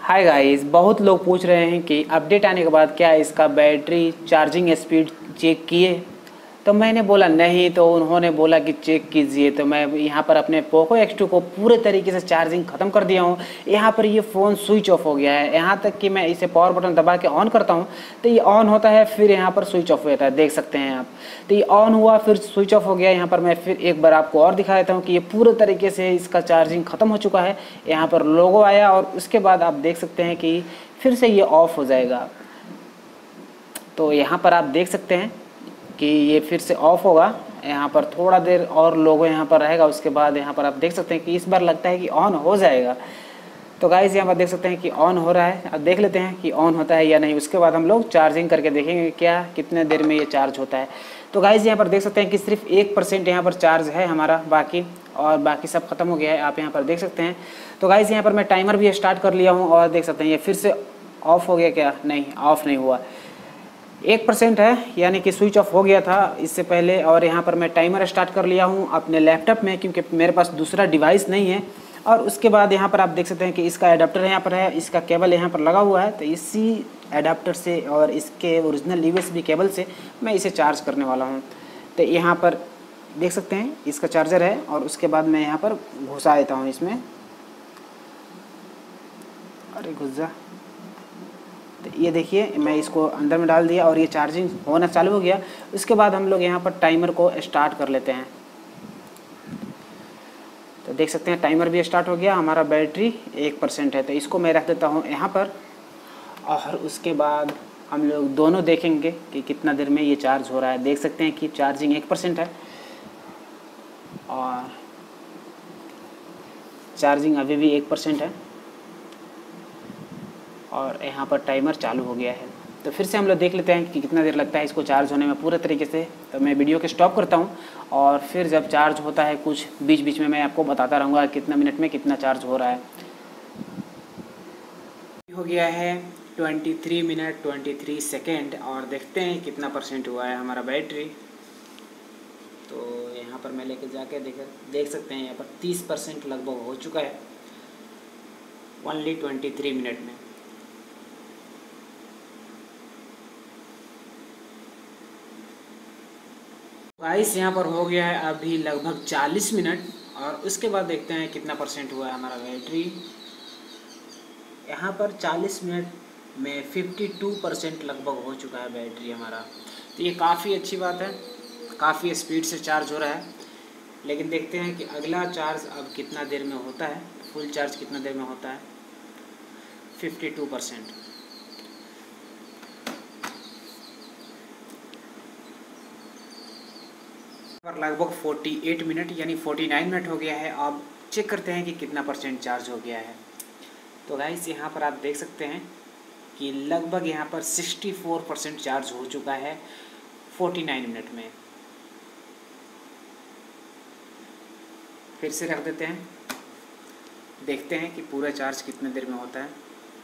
Hi guys, बहुत लोग पूछ रहे हैं कि अपडेट आने के बाद क्या इसका बैटरी चार्जिंग स्पीड चेक किए। तो मैंने बोला नहीं, तो उन्होंने बोला कि चेक कीजिए। तो मैं यहाँ पर अपने पोको X2 को पूरे तरीके से चार्जिंग ख़त्म कर दिया हूँ। यहाँ पर ये फ़ोन स्विच ऑफ हो गया है, यहाँ तक कि मैं इसे पावर बटन दबा के ऑन करता हूँ तो ये ऑन होता है, फिर यहाँ पर स्विच ऑफ हो जाता है, देख सकते हैं आप। तो ये ऑन हुआ फिर स्विच ऑफ हो गया। यहाँ पर मैं फिर एक बार आपको और दिखा देता हूँ कि ये पूरे तरीके से इसका चार्जिंग ख़त्म हो चुका है। यहाँ पर लोगो आया और उसके बाद आप देख सकते हैं कि फिर से ये ऑफ हो जाएगा। तो यहाँ पर आप देख सकते हैं कि ये फिर से ऑफ होगा। यहाँ पर थोड़ा देर और लोगो यहाँ पर रहेगा, उसके बाद यहाँ पर आप देख सकते हैं कि इस बार लगता है कि ऑन हो जाएगा। तो गाइस यहाँ पर देख सकते हैं कि ऑन हो रहा है। अब देख लेते हैं कि ऑन होता है या नहीं, उसके बाद हम लोग चार्जिंग करके देखेंगे क्या कितने देर में ये चार्ज होता है। तो गाइस यहाँ पर देख सकते हैं कि सिर्फ 1% यहाँ पर चार्ज है हमारा, बाकी सब खत्म हो गया है, आप यहाँ पर देख सकते हैं। तो गाइस यहाँ पर मैं टाइमर भी स्टार्ट कर लिया हूँ और देख सकते हैं ये फिर से ऑफ हो गया। क्या नहीं, ऑफ नहीं हुआ, 1% है, यानी कि स्विच ऑफ हो गया था इससे पहले। और यहाँ पर मैं टाइमर स्टार्ट कर लिया हूँ अपने लैपटॉप में, क्योंकि मेरे पास दूसरा डिवाइस नहीं है। और उसके बाद यहाँ पर आप देख सकते हैं कि इसका एडाप्टर यहाँ पर है, इसका केबल यहाँ पर लगा हुआ है। तो इसी एडाप्टर से और इसके ओरिजिनल USB केबल से मैं इसे चार्ज करने वाला हूँ। तो यहाँ पर देख सकते हैं इसका चार्जर है और उसके बाद मैं यहाँ पर घुसा देता हूँ इसमें। अरे घुस जा। तो ये देखिए मैं इसको अंदर में डाल दिया और ये चार्जिंग होना चालू हो गया। उसके बाद हम लोग यहाँ पर टाइमर को स्टार्ट कर लेते हैं। तो देख सकते हैं टाइमर भी स्टार्ट हो गया। हमारा बैटरी 1% है, तो इसको मैं रख देता हूँ यहाँ पर। और उसके बाद हम लोग दोनों देखेंगे कि कितना देर में ये चार्ज हो रहा है। देख सकते हैं कि चार्जिंग 1% है और चार्जिंग अभी भी 1% है और यहाँ पर टाइमर चालू हो गया है। तो फिर से हम लोग देख लेते हैं कि कितना देर लगता है इसको चार्ज होने में पूरे तरीके से। तो मैं वीडियो के स्टॉप करता हूँ और फिर जब चार्ज होता है कुछ बीच बीच में मैं आपको बताता रहूँगा कितना मिनट में कितना चार्ज हो रहा है। हो गया है 23 मिनट 23 सेकेंड और देखते हैं कितना % हुआ है हमारा बैटरी। तो यहाँ पर मैं लेके जाके देख सकते हैं यहाँ पर 30% लगभग हो चुका है ओनली 23 मिनट में। गाइस यहाँ पर हो गया है अभी लगभग 40 मिनट और उसके बाद देखते हैं कितना % हुआ है हमारा बैटरी। यहाँ पर 40 मिनट में 52% लगभग हो चुका है बैटरी हमारा। तो ये काफ़ी अच्छी बात है, काफ़ी स्पीड से चार्ज हो रहा है। लेकिन देखते हैं कि अगला चार्ज अब कितना देर में होता है, फुल चार्ज कितना देर में होता है। 52% पर लगभग 48 मिनट यानी 49 मिनट हो गया है। अब चेक करते हैं कि कितना % चार्ज हो गया है। तो गाइस यहाँ पर आप देख सकते हैं कि लगभग यहाँ पर 64% चार्ज हो चुका है 49 मिनट में। फिर से रख देते हैं, देखते हैं कि पूरा चार्ज कितने देर में होता है।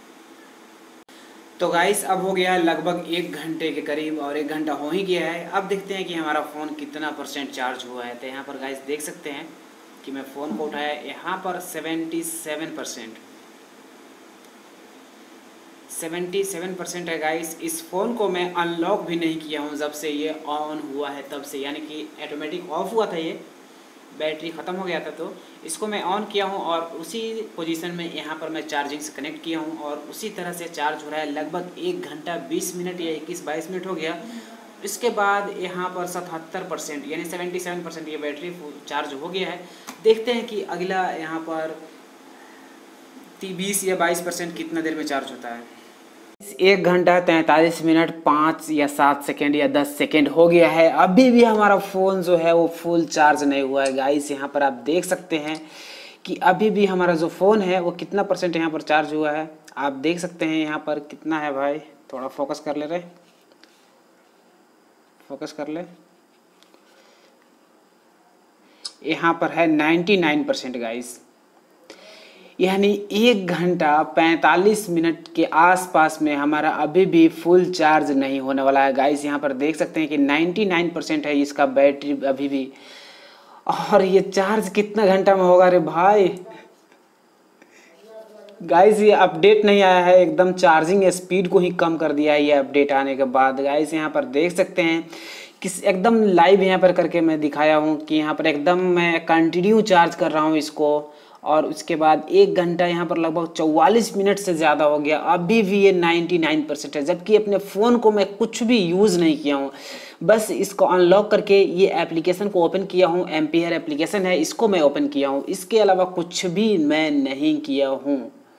तो गाइस अब हो गया लगभग 1 घंटे के करीब और 1 घंटा हो ही गया है। अब देखते हैं कि हमारा फ़ोन कितना % चार्ज हुआ है। तो यहाँ पर गाइस देख सकते हैं कि मैं फ़ोन को उठाया, यहाँ पर 77% है गाइस। इस फ़ोन को मैं अनलॉक भी नहीं किया हूँ जब से ये ऑन हुआ है तब से, यानी कि ऑटोमेटिक ऑफ हुआ था, ये बैटरी ख़त्म हो गया था। तो इसको मैं ऑन किया हूँ और उसी पोजीशन में यहाँ पर मैं चार्जिंग से कनेक्ट किया हूँ और उसी तरह से चार्ज हो रहा है। लगभग 1 घंटा 20 मिनट या 21-22 मिनट हो गया। इसके बाद यहाँ पर 77% यानी 77% ये बैटरी चार्ज हो गया है। देखते हैं कि अगला यहाँ पर 20 या 22% कितना देर में चार्ज होता है। 1 घंटा 43 मिनट 5 या 7 सेकेंड या 10 सेकेंड हो गया है। अभी भी हमारा फ़ोन जो है वो फुल चार्ज नहीं हुआ है गाइस। यहाँ पर आप देख सकते हैं कि अभी भी हमारा जो फ़ोन है वो कितना % यहाँ पर चार्ज हुआ है। आप देख सकते हैं यहाँ पर कितना है भाई, थोड़ा फोकस कर ले रहे, फोकस कर ले। यहाँ पर है 99% गाइस, यानी 1 घंटा 45 मिनट के आसपास में हमारा अभी भी फुल चार्ज नहीं होने वाला है गाइस। यहाँ पर देख सकते हैं कि 99% है इसका बैटरी अभी भी। और ये चार्ज कितना घंटा में होगा रे भाई, गाइस ये अपडेट नहीं आया है, एकदम चार्जिंग स्पीड को ही कम कर दिया है ये अपडेट आने के बाद। गाइस यहाँ पर देख सकते हैं किस एकदम लाइव यहाँ पर करके मैं दिखाया हूँ कि यहाँ पर एकदम मैं कंटिन्यू चार्ज कर रहा हूँ इसको, और उसके बाद 1 घंटा यहाँ पर लगभग 44 मिनट से ज़्यादा हो गया, अभी भी ये 99% है। जबकि अपने फ़ोन को मैं कुछ भी यूज़ नहीं किया हूँ, बस इसको अनलॉक करके ये एप्लीकेशन को ओपन किया हूँ। एम्पियर एप्लीकेशन है, इसको मैं ओपन किया हूँ, इसके अलावा कुछ भी मैं नहीं किया हूँ।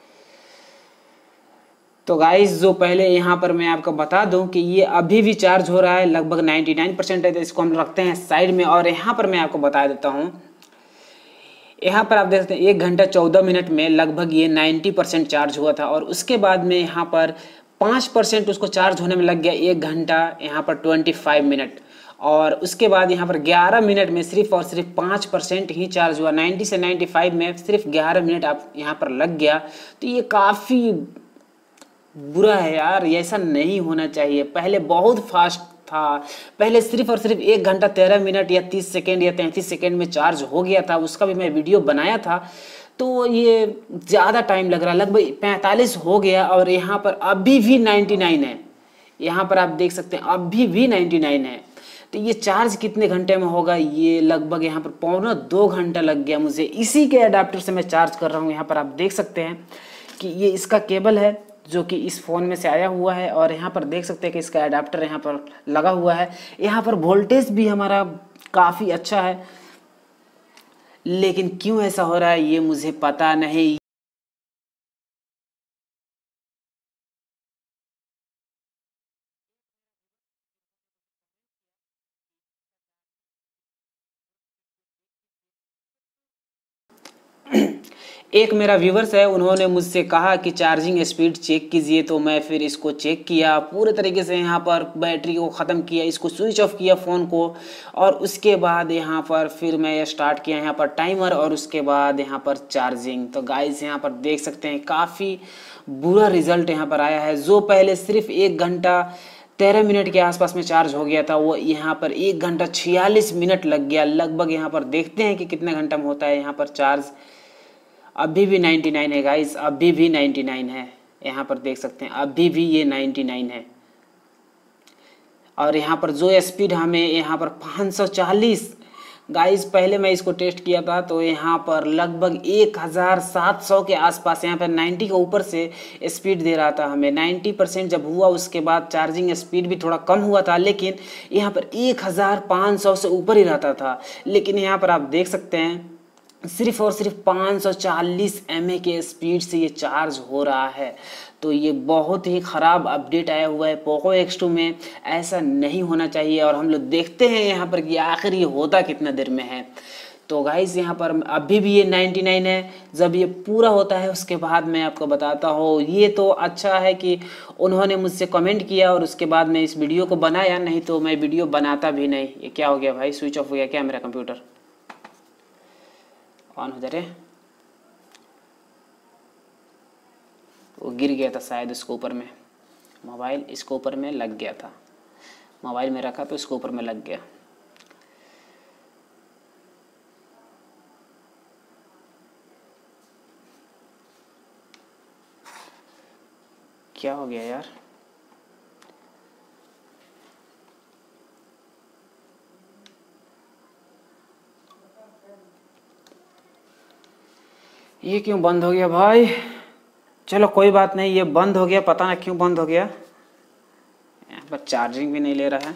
तो गाइस जो पहले यहाँ पर मैं आपको बता दूं कि ये अभी भी चार्ज हो रहा है, लगभग 99% है। तो इसको हम रखते हैं साइड में, और यहाँ पर मैं आपको बता देता हूँ, यहाँ पर आप देख सकते हैं 1 घंटा 14 मिनट में लगभग ये 90% चार्ज हुआ था, और उसके बाद में यहाँ पर 5% उसको चार्ज होने में लग गया 1 घंटा यहाँ पर 25 मिनट, और उसके बाद यहाँ पर 11 मिनट में सिर्फ और सिर्फ 5% ही चार्ज हुआ। 90 से 95 में सिर्फ 11 मिनट आप यहाँ पर लग गया। तो ये काफ़ी बुरा है यार, ऐसा नहीं होना चाहिए। पहले बहुत फास्ट था, पहले सिर्फ और सिर्फ 1 घंटा 13 मिनट या 30 सेकेंड या 33 सेकेंड में चार्ज हो गया था, उसका भी मैं वीडियो बनाया था। तो ये ज़्यादा टाइम लग रहा, लगभग 45 हो गया, और यहाँ पर अभी भी 99 है। यहाँ पर आप देख सकते हैं अभी भी 99 है। तो ये चार्ज कितने घंटे में होगा, ये लगभग यहाँ पर 1.25 घंटा लग गया मुझे। इसी के अडाप्टर से मैं चार्ज कर रहा हूँ। यहाँ पर आप देख सकते हैं कि ये इसका केबल है जो कि इस फ़ोन में से आया हुआ है, और यहाँ पर देख सकते हैं कि इसका अडाप्टर यहाँ पर लगा हुआ है। यहाँ पर वोल्टेज भी हमारा काफ़ी अच्छा है, लेकिन क्यों ऐसा हो रहा है ये मुझे पता नहीं। एक मेरा व्यूवर्स है, उन्होंने मुझसे कहा कि चार्जिंग स्पीड चेक कीजिए, तो मैं फिर इसको चेक किया पूरे तरीके से। यहाँ पर बैटरी को ख़त्म किया, इसको स्विच ऑफ किया फ़ोन को, और उसके बाद यहाँ पर फिर मैं स्टार्ट किया यहाँ पर टाइमर, और उसके बाद यहाँ पर चार्जिंग। तो गाइस यहाँ पर देख सकते हैं काफ़ी बुरा रिज़ल्ट यहाँ पर आया है। जो पहले सिर्फ 1 घंटा 13 मिनट के आसपास में चार्ज हो गया था, वो यहाँ पर 1 घंटा 46 मिनट लग गया लगभग। यहाँ पर देखते हैं कि कितने घंटा में होता है यहाँ पर चार्ज। अभी भी 99 है गाइस, अभी भी 99 है। यहाँ पर देख सकते हैं अभी भी ये 99 है। और यहाँ पर जो स्पीड हमें यहाँ पर 540 गाइस, पहले मैं इसको टेस्ट किया था तो यहाँ पर लगभग 1700 के आसपास, यहाँ पर 90 के ऊपर से स्पीड दे रहा था हमें। 90% जब हुआ उसके बाद चार्जिंग स्पीड भी थोड़ा कम हुआ था, लेकिन यहाँ पर 1500 से ऊपर ही रहता था। लेकिन यहाँ पर आप देख सकते हैं सिर्फ और सिर्फ 540 mAh के स्पीड से ये चार्ज हो रहा है। तो ये बहुत ही ख़राब अपडेट आया हुआ है पोको X2 में, ऐसा नहीं होना चाहिए। और हम लोग देखते हैं यहाँ पर कि आखिर ये होता कितना देर में है। तो गाइस यहाँ पर अभी भी ये 99 है। जब ये पूरा होता है उसके बाद मैं आपको बताता हूँ। ये तो अच्छा है कि उन्होंने मुझसे कमेंट किया और उसके बाद मैं इस वीडियो को बनाया, नहीं तो मैं वीडियो बनाता भी नहीं। ये क्या हो गया भाई, स्विच ऑफ हो गया क्या मेरा कंप्यूटर? ऑन हो जा रहे, वो गिर गया था शायद इसको ऊपर में, मोबाइल इसको ऊपर में लग गया था, मोबाइल में रखा तो इसको ऊपर में लग गया। क्या हो गया यार? ये क्यों बंद हो गया भाई? चलो कोई बात नहीं, ये बंद हो गया, पता नहीं क्यों बंद हो गया। यहाँ पर चार्जिंग भी नहीं ले रहा है।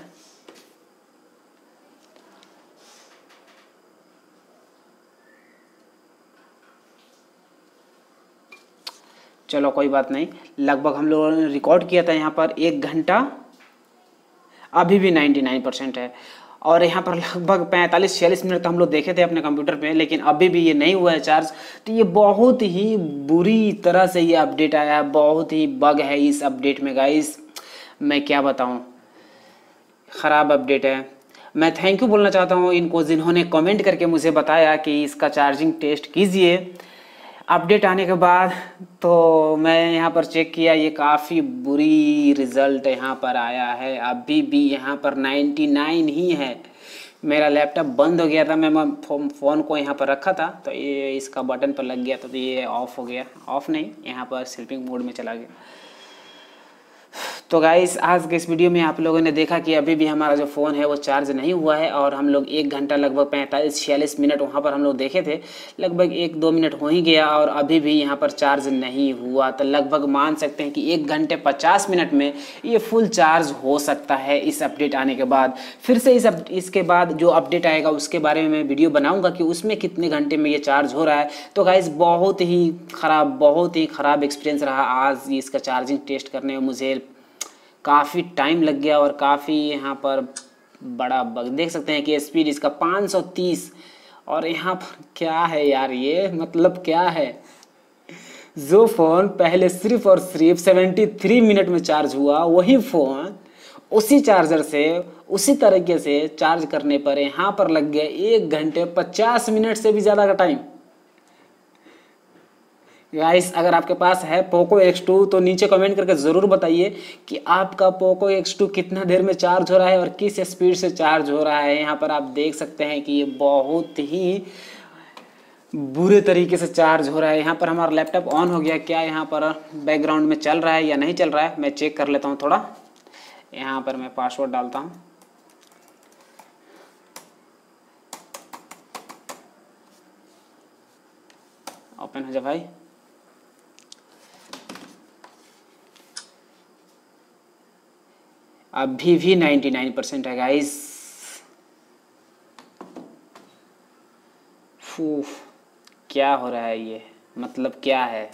चलो कोई बात नहीं, लगभग हम लोगों ने रिकॉर्ड किया था यहाँ पर 1 घंटा, अभी भी 99% है। और यहाँ पर लगभग 45-46 मिनट तो हम लोग देखे थे अपने कंप्यूटर पे, लेकिन अभी भी ये नहीं हुआ है चार्ज। तो ये बहुत ही बुरी तरह से ये अपडेट आया है, बहुत ही बग है इस अपडेट में गाइस, मैं क्या बताऊँ, ख़राब अपडेट है। मैं थैंक यू बोलना चाहता हूँ इनको जिन्होंने कमेंट करके मुझे बताया कि इसका चार्जिंग टेस्ट कीजिए। अपडेट आने के बाद तो मैं यहाँ पर चेक किया, ये काफ़ी बुरी रिज़ल्ट यहाँ पर आया है। अभी भी यहाँ पर 99 ही है, मेरा लैपटॉप बंद हो गया था, मैं फ़ोन को यहाँ पर रखा था तो ये इसका बटन पर लग गया था, तो ये ऑफ़ हो गया, ऑफ़ नहीं, यहाँ पर स्लीपिंग मोड में चला गया। तो गाइस आज के इस वीडियो में आप लोगों ने देखा कि अभी भी हमारा जो फ़ोन है वो चार्ज नहीं हुआ है, और हम लोग 1 घंटा लगभग 45-46 मिनट वहाँ पर हम लोग देखे थे, लगभग 1-2 मिनट हो ही गया और अभी भी यहाँ पर चार्ज नहीं हुआ। तो लगभग मान सकते हैं कि 1 घंटे 50 मिनट में ये फुल चार्ज हो सकता है इस अपडेट आने के बाद। फिर से इसके बाद जो अपडेट आएगा उसके बारे में मैं वीडियो बनाऊँगा कि उसमें कितने घंटे में ये चार्ज हो रहा है। तो गाइस बहुत ही ख़राब एक्सपीरियंस रहा आज इसका चार्जिंग टेस्ट करने में। मुझे काफ़ी टाइम लग गया और काफ़ी यहाँ पर बड़ा बग देख सकते हैं कि स्पीड इसका 530, और यहाँ पर क्या है यार, ये मतलब क्या है, जो फ़ोन पहले सिर्फ और सिर्फ 73 मिनट में चार्ज हुआ वही फ़ोन उसी चार्जर से उसी तरीके से चार्ज करने पर यहाँ पर लग गया 1 घंटे 50 मिनट से भी ज़्यादा का टाइम। गाइस अगर आपके पास है पोको X2 तो नीचे कमेंट करके ज़रूर बताइए कि आपका पोको X2 कितना देर में चार्ज हो रहा है और किस स्पीड से चार्ज हो रहा है। यहाँ पर आप देख सकते हैं कि ये बहुत ही बुरे तरीके से चार्ज हो रहा है। यहाँ पर हमारा लैपटॉप ऑन हो गया, क्या यहाँ पर बैकग्राउंड में चल रहा है या नहीं चल रहा है मैं चेक कर लेता हूँ थोड़ा। यहाँ पर मैं पासवर्ड डालता हूँ, ओपन हो जा भाई। अभी भी 99% है गाइस। क्या हो रहा है ये, मतलब क्या है,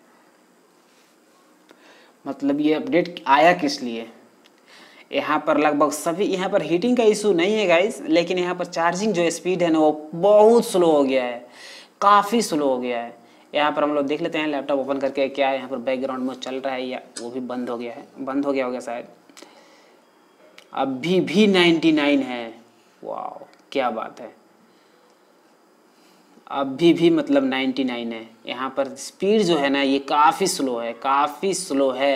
मतलब ये अपडेट आया किस लिए। यहाँ पर लगभग सभी, यहाँ पर हीटिंग का इशू नहीं है गाइस, लेकिन यहाँ पर चार्जिंग जो स्पीड है ना वो बहुत स्लो हो गया है, काफ़ी स्लो हो गया है। यहाँ पर हम लोग देख लेते हैं लैपटॉप ओपन करके क्या यहाँ पर बैकग्राउंड में चल रहा है या वो भी बंद हो गया है, बंद हो गया होगा शायद। अभी भी 99 है, वाह क्या बात है, अभी भी मतलब 99 है। यहाँ पर स्पीड जो है ना ये काफ़ी स्लो है, काफ़ी स्लो है।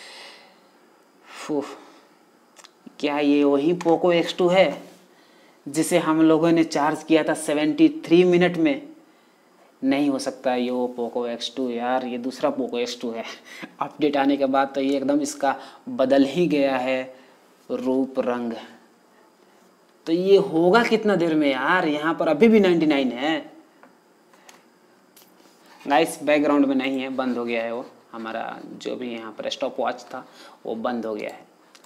क्या ये वही पोको X2 है जिसे हम लोगों ने चार्ज किया था 73 मिनट में? नहीं हो सकता ये वो पोको X2 यार, ये दूसरा पोको X2 है। अपडेट आने के बाद तो ये एकदम इसका बदल ही गया है रूप रंग। तो ये होगा कितना देर में यार, यहाँ पर अभी भी 99 है। गाइस बैकग्राउंड में नहीं है, बंद हो गया है वो, हमारा जो भी यहाँ पर स्टॉप वॉच था वो बंद हो गया है।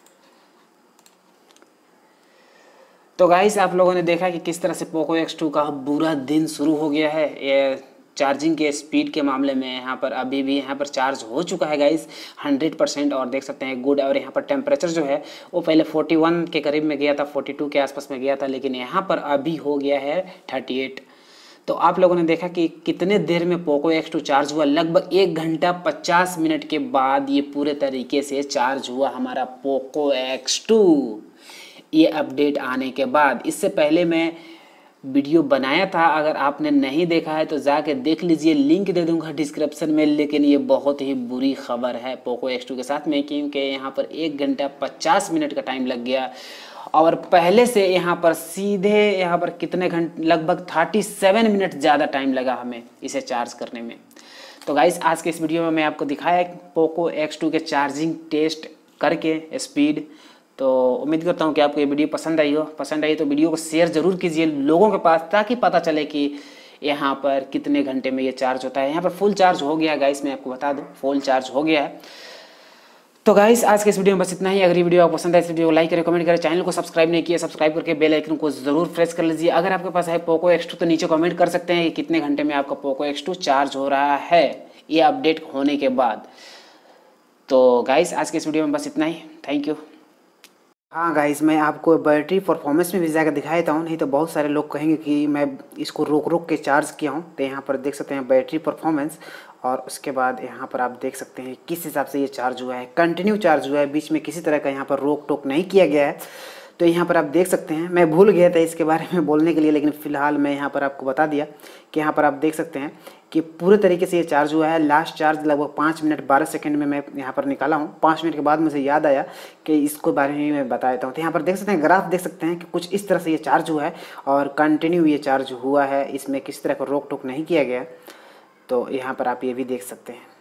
तो गाइस आप लोगों ने देखा कि किस तरह से पोको X2 का बुरा दिन शुरू हो गया है। ये चार्जिंग के स्पीड के मामले में यहाँ पर अभी भी यहाँ पर चार्ज हो चुका है गाइस 100%, और देख सकते हैं गुड। और यहाँ पर टेम्परेचर जो है वो पहले 41 के करीब में गया था, 42 के आसपास में गया था, लेकिन यहाँ पर अभी हो गया है 38। तो आप लोगों ने देखा कि कितने देर में पोको X2 चार्ज हुआ, लगभग 1 घंटा 50 मिनट के बाद ये पूरे तरीके से चार्ज हुआ हमारा पोको X2 ये अपडेट आने के बाद। इससे पहले मैं वीडियो बनाया था, अगर आपने नहीं देखा है तो जाके देख लीजिए, लिंक दे दूंगा डिस्क्रिप्शन में। लेकिन ये बहुत ही बुरी खबर है पोको X2 के साथ में, क्योंकि यहाँ पर 1 घंटा 50 मिनट का टाइम लग गया, और पहले से यहाँ पर सीधे यहाँ पर कितने घंटे, लगभग 37 मिनट ज़्यादा टाइम लगा हमें इसे चार्ज करने में। तो गाइस आज के इस वीडियो में मैं आपको दिखाया पोको X2 के चार्जिंग टेस्ट करके स्पीड। तो उम्मीद करता हूँ कि आपको ये वीडियो पसंद आई हो। पसंद आई तो वीडियो को शेयर ज़रूर कीजिए लोगों के पास, ताकि पता चले कि यहाँ पर कितने घंटे में ये चार्ज होता है। यहाँ पर फुल चार्ज हो गया है गाइस, मैं आपको बता दूँ फुल चार्ज हो गया है। तो गाइस आज के इस वीडियो में बस इतना ही। अगर ये वीडियो आपको पसंद है इस वीडियो को लाइक करें, कमेंट करें, चैनल को सब्सक्राइब नहीं किया सब्सक्राइब करके बेल आइकन को जरूर प्रेस कर लीजिए। अगर आपके पास है पोको X2 तो नीचे कमेंट कर सकते हैं कि कितने घंटे में आपका पोको X2 चार्ज हो रहा है ये अपडेट होने के बाद। तो गाइस आज के इस वीडियो में बस इतना ही, थैंक यू। हाँ गाइस मैं आपको बैटरी परफॉर्मेंस में भी जाकर दिखा देता हूँ, नहीं तो बहुत सारे लोग कहेंगे कि मैं इसको रोक के चार्ज किया हूँ। तो यहाँ पर देख सकते हैं बैटरी परफॉर्मेंस, और उसके बाद यहाँ पर आप देख सकते हैं किस हिसाब से ये चार्ज हुआ है। कंटिन्यू चार्ज हुआ है, बीच में किसी तरह का यहाँ पर रोक टोक नहीं किया गया है। तो यहाँ पर आप देख सकते हैं, मैं भूल गया था इसके बारे में बोलने के लिए, लेकिन फ़िलहाल मैं यहाँ पर आपको बता दिया कि यहाँ पर आप देख सकते हैं कि पूरे तरीके से ये चार्ज हुआ है। लास्ट चार्ज लगभग 5 मिनट 12 सेकंड में मैं यहाँ पर निकाला हूँ। 5 मिनट के बाद मुझे याद आया कि इसको बारे में मैं बता देता हूँ। तो यहाँ पर देख सकते हैं, ग्राफ देख सकते हैं कि कुछ इस तरह से ये चार्ज हुआ है और कंटिन्यू ये चार्ज हुआ है, इसमें किसी तरह का रोक टोक नहीं किया गया। तो यहाँ पर आप ये भी देख सकते हैं।